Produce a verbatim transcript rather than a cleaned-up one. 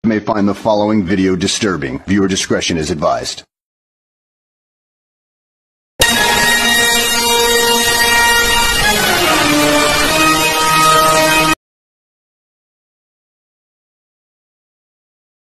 may find the following video disturbing. Viewer discretion is advised.